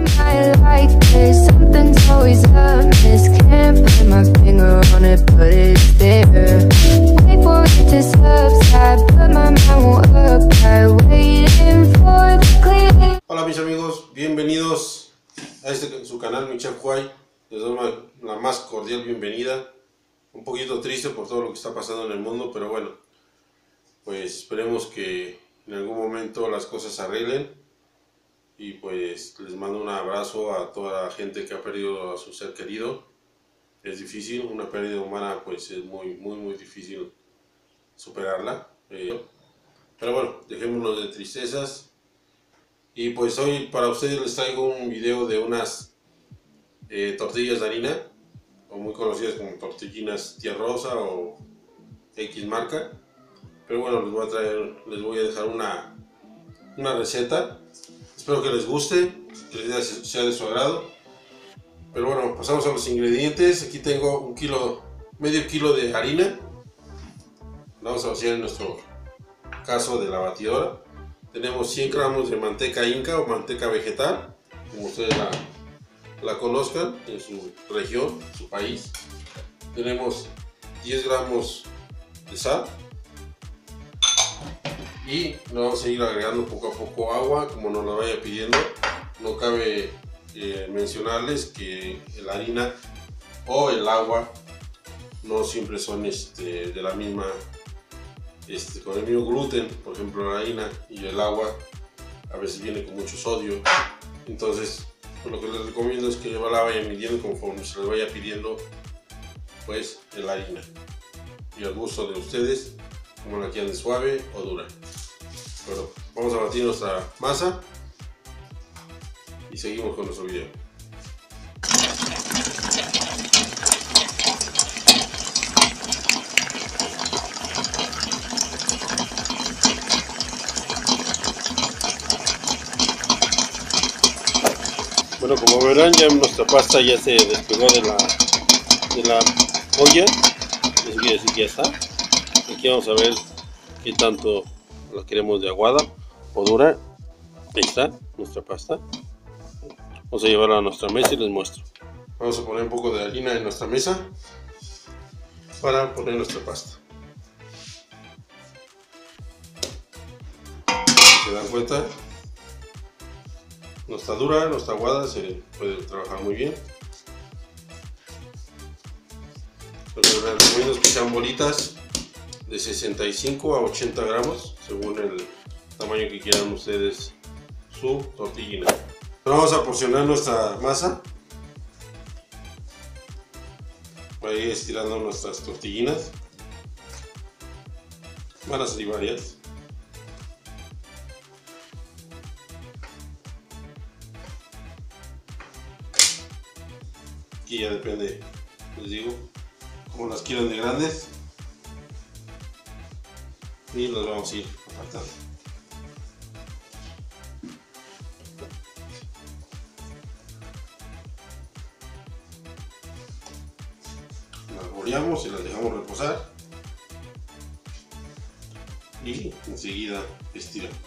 night like this, something's always amiss. Can't put my finger on it, but it's there. Wait for it to subside, but my mind won't apply. Waiting for the clear. Hola mis amigos, bienvenidos a su canal, mi chef Huay. Les doy la más cordial bienvenida. Un poquito triste por todo lo que está pasando en el mundo, pero bueno, pues esperemos que en algún momento las cosas se arreglen. Y pues les mando un abrazo a toda la gente que ha perdido a su ser querido. Es difícil, una pérdida humana pues es muy difícil superarla. Pero bueno, dejémonos de tristezas. Y pues hoy para ustedes les traigo un video de unas tortillas de harina, o muy conocidas como tortillinas Tía Rosa o X marca. Pero bueno, les voy a dejar una receta. Espero que les guste, que sea de su agrado. Pero bueno, pasamos a los ingredientes. Aquí tengo medio kilo de harina. La vamos a vaciar en nuestro caso de la batidora. Tenemos 100 gramos de manteca inca o manteca vegetal, como ustedes la conozcan en su región, en su país. Tenemos 10 gramos de sal. Y le vamos a ir agregando poco a poco agua, como nos la vaya pidiendo. No cabe mencionarles que la harina o el agua no siempre son de la misma, con el mismo gluten. Por ejemplo, la harina y el agua a veces viene con mucho sodio. Entonces, lo que les recomiendo es que la vayan midiendo conforme se les vaya pidiendo pues la harina. Y al gusto de ustedes, como la quieran, de suave o dura. Bueno, vamos a batir nuestra masa y seguimos con nuestro video. Bueno, como verán, ya nuestra pasta ya se despegó de la olla. Eso quiere decir que ya está. Aquí vamos a ver qué tanto la queremos, de aguada o dura. Ahí está nuestra pasta. Vamos a llevarla a nuestra mesa y les muestro. Vamos a poner un poco de harina en nuestra mesa para poner nuestra pasta. ¿Se dan cuenta? No está dura, no está aguada, se puede trabajar muy bien. Les recomiendo que sean bolitas de 65 a 80 gramos, según el tamaño que quieran ustedes su tortillina. Vamos a porcionar nuestra masa. Voy a ir estirando nuestras tortillinas. Van a salir varias. Aquí ya depende, les digo, como las quieran de grandes. Y las vamos a ir apartando. Las boleamos y las dejamos reposar. Y enseguida estiramos.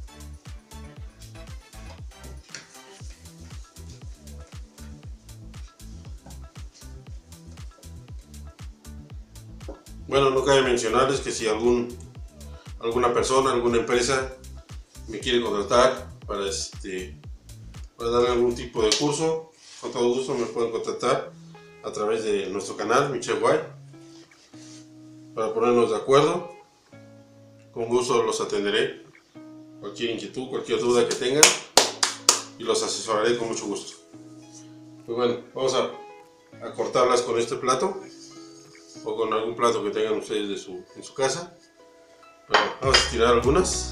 Bueno, no cabe mencionarles que si alguna persona, alguna empresa me quiere contratar para darle algún tipo de curso, con todo gusto me pueden contactar a través de nuestro canal, mi chef Huay, para ponernos de acuerdo. Con gusto los atenderé, cualquier inquietud, cualquier duda que tengan, y los asesoraré con mucho gusto. Pues bueno, vamos a cortarlas con este plato o con algún plato que tengan ustedes en su casa. Bueno, vamos a estirar algunas.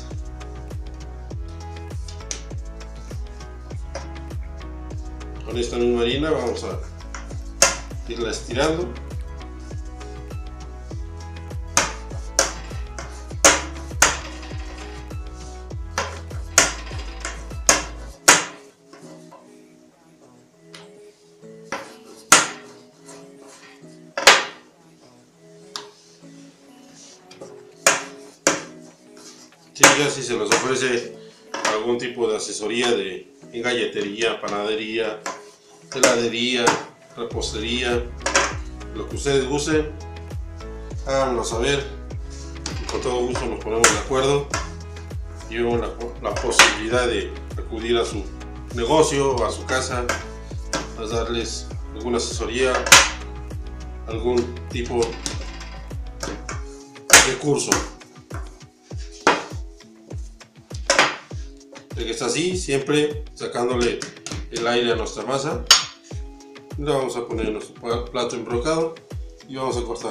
Con esta misma harina vamos a irla estirando. Si se les ofrece algún tipo de asesoría en galletería, panadería, heladería, repostería, lo que ustedes gusten, háganlo saber y con todo gusto nos ponemos de acuerdo y vemos la posibilidad de acudir a su negocio o a su casa a darles alguna asesoría, algún tipo de curso. El que está así, siempre sacándole el aire a nuestra masa, le vamos a poner nuestro plato embrocado y vamos a cortar.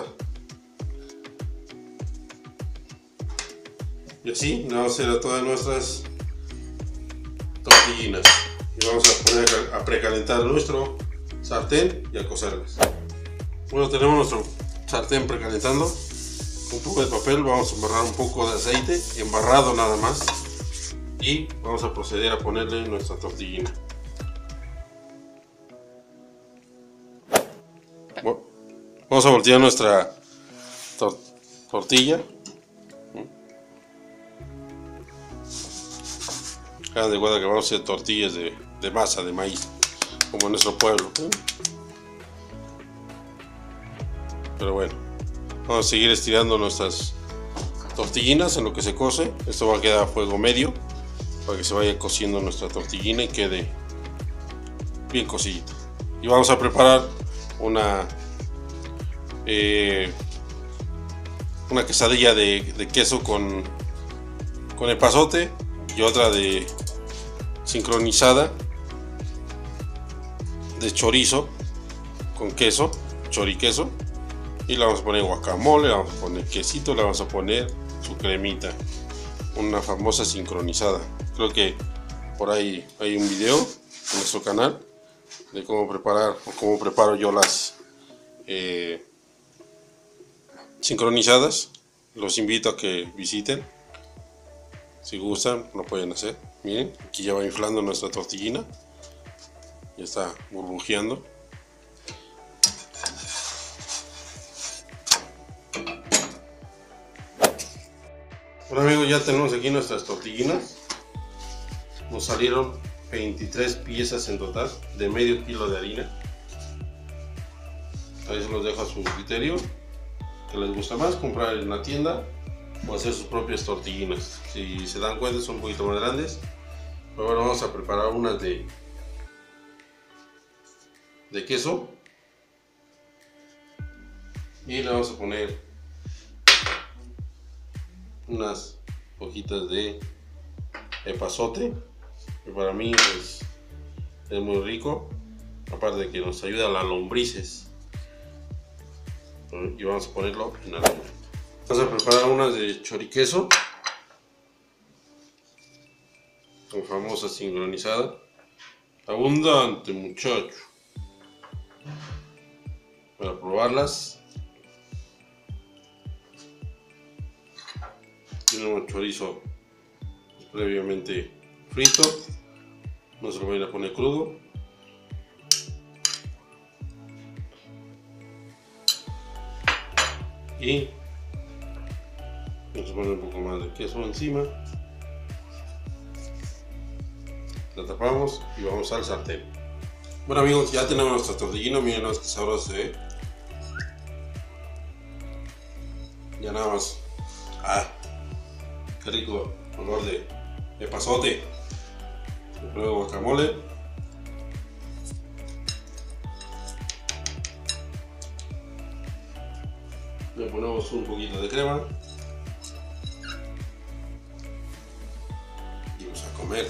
Y así le vamos a hacer a todas nuestras tortillinas. Y vamos a poner a precalentar nuestro sartén y a cocerlas. Bueno, tenemos nuestro sartén precalentando. Un poco de papel, vamos a embarrar un poco de aceite, embarrado nada más. Y vamos a proceder a ponerle nuestra tortillina. Bueno, vamos a voltear nuestra tortilla. Hagan de cuenta que vamos a hacer tortillas de masa de maíz, como en nuestro pueblo. Pero bueno, vamos a seguir estirando nuestras tortillinas en lo que se cose. Esto va a quedar a fuego medio para que se vaya cociendo nuestra tortillina y quede bien cocidita. Y vamos a preparar una quesadilla de queso con epazote y otra de sincronizada de chorizo con queso, choriqueso, y le vamos a poner guacamole, le vamos a poner quesito, le vamos a poner su cremita, una famosa sincronizada. Creo que por ahí hay un video en nuestro canal de cómo preparar o cómo preparo yo las sincronizadas. Los invito a que visiten, si gustan lo pueden hacer. Miren, aquí ya va inflando nuestra tortillina, ya está burbujeando. Bueno amigos, ya tenemos aquí nuestras tortillinas. Nos salieron 23 piezas en total de medio kilo de harina. Ahí se los dejo a su criterio, que les gusta más comprar en la tienda o hacer sus propias tortillinas. Si se dan cuenta son un poquito más grandes, pero bueno, vamos a preparar unas de queso y le vamos a poner unas hojitas de epazote, que para mí es muy rico, aparte de que nos ayuda a las lombrices. Y vamos a ponerlo en la lumbre. Vamos a preparar unas de choriqueso con famosa sincronizada, abundante muchacho, para probarlas. Tenemos chorizo previamente frito, no se lo voy a poner crudo. Y vamos a poner un poco más de queso encima. La tapamos y vamos al sartén. Bueno amigos, ya tenemos nuestra tortillina. Miren que sabroso se ve. Ya nada más. Qué rico olor de epazote. Luego guacamole. Le ponemos un poquito de crema y vamos a comer.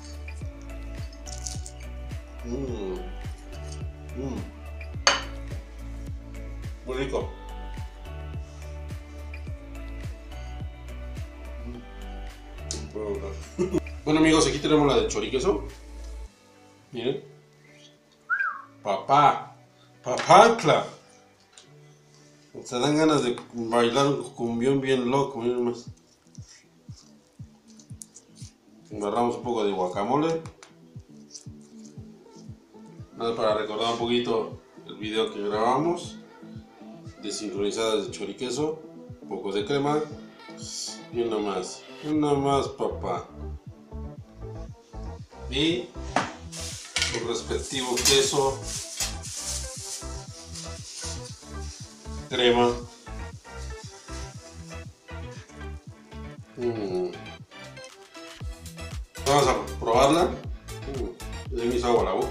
Muy rico. Bueno amigos, aquí tenemos la de choriqueso. Miren. Papacla. Se dan ganas de bailar un cumbión bien loco, miren más. Agarramos un poco de guacamole. Nada, para recordar un poquito el video que grabamos de sincronizadas de choriqueso. Un poco de crema. Y una más papá. y su respectivo queso, crema. Vamos a probarla. Ya me hizo agua la boca.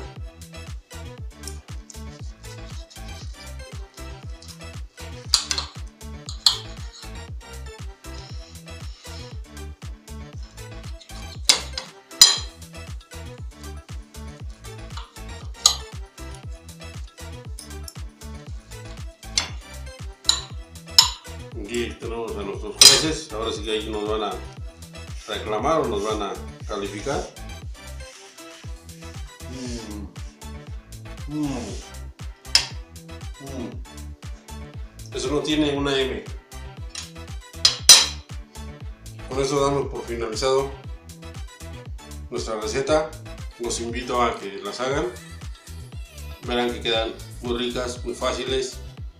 Aquí tenemos a nuestros jueces. Ahora sí que ahí nos van a reclamar o nos van a calificar. Eso no tiene una M. Con eso damos por finalizado nuestra receta. Los invito a que las hagan. Verán que quedan muy ricas, muy fáciles.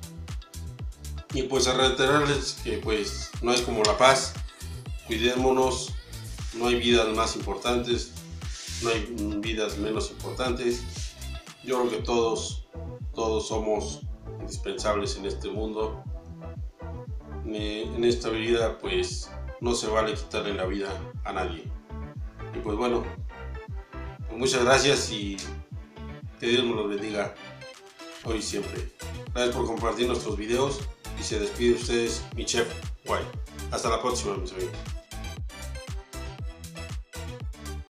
Y pues a reiterarles que pues no es como la paz. Cuidémonos. No hay vidas más importantes, no hay vidas menos importantes. Yo creo que todos somos indispensables en este mundo. En esta vida pues no se vale quitarle la vida a nadie. Y pues bueno, pues muchas gracias y que Dios nos los bendiga hoy y siempre. Gracias por compartir nuestros videos y se despide de ustedes mi chef Guay. Hasta la próxima, mis amigos.